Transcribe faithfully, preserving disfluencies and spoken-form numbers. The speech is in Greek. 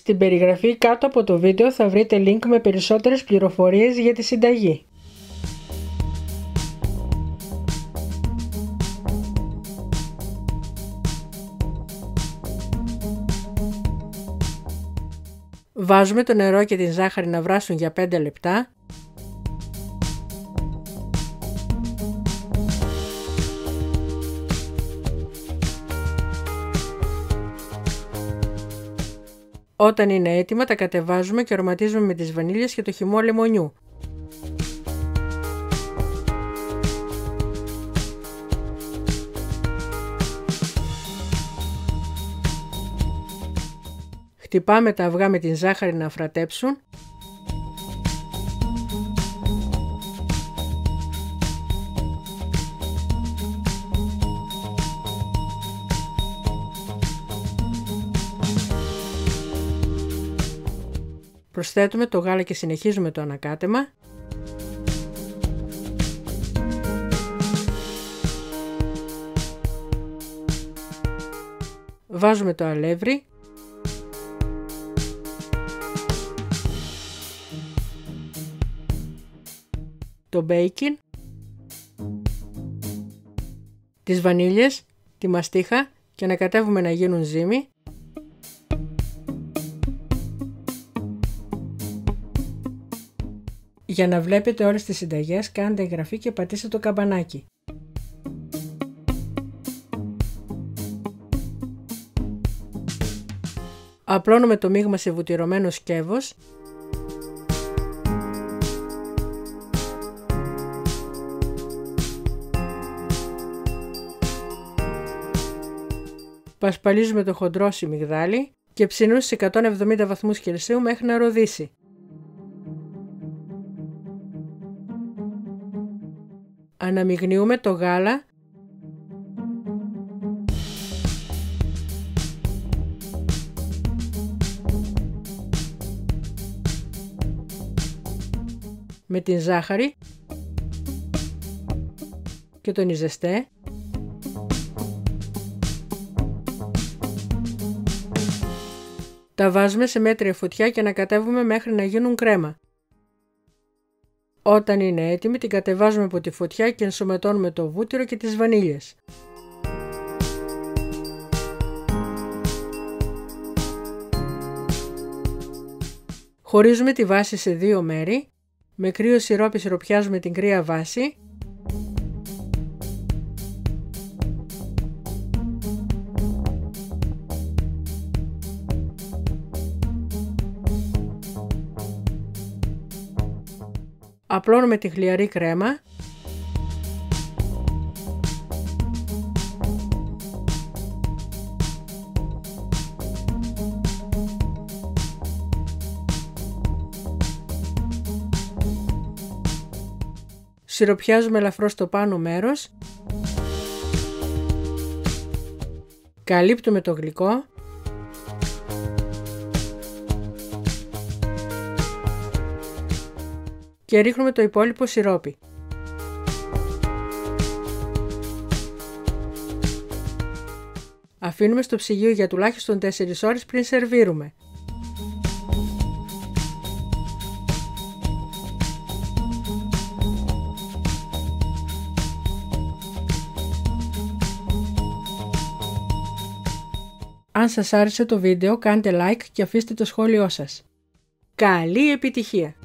Στην περιγραφή κάτω από το βίντεο θα βρείτε link με περισσότερες πληροφορίες για τη συνταγή. Βάζουμε το νερό και την ζάχαρη να βράσουν για πέντε λεπτά. Όταν είναι έτοιμα τα κατεβάζουμε και αρωματίζουμε με τις βανίλιες και το χυμό λεμονιού. Χτυπάμε τα αυγά με την ζάχαρη να αφρατέψουν. Προσθέτουμε το γάλα και συνεχίζουμε το ανακάτεμα. Βάζουμε το αλεύρι. Το μπέικιν. Τις βανίλιες, τη μαστίχα και ανακατεύουμε να γίνουν ζύμη. Για να βλέπετε όλες τις συνταγές κάντε εγγραφή και πατήστε το καμπανάκι. Απλώνουμε το μείγμα σε βουτυρωμένο σκεύος. Πασπαλίζουμε το χοντρό σιμιγδάλι και ψήνουμε στους εκατόν εβδομήντα βαθμούς Κελσίου μέχρι να ροδίσει. Αναμειγνύουμε το γάλα με την ζάχαρη και τον ιζεστέ. Τα βάζουμε σε μέτρια φωτιά και ανακατεύουμε μέχρι να γίνουν κρέμα. Όταν είναι έτοιμη την κατεβάζουμε από τη φωτιά και ενσωματώνουμε το βούτυρο και τις βανίλιες. Χωρίζουμε τη βάση σε δύο μέρη. Με κρύο σιρόπι σιροπιάζουμε την κρύα βάση. Απλώνουμε τη χλιαρή κρέμα. Σιροπιάζουμε ελαφρώς το πάνω μέρος. Καλύπτουμε το γλυκό. Και ρίχνουμε το υπόλοιπο σιρόπι. Αφήνουμε στο ψυγείο για τουλάχιστον τέσσερις ώρες πριν σερβίρουμε. Αν σας άρεσε το βίντεο κάντε like και αφήστε το σχόλιο σας. Καλή επιτυχία!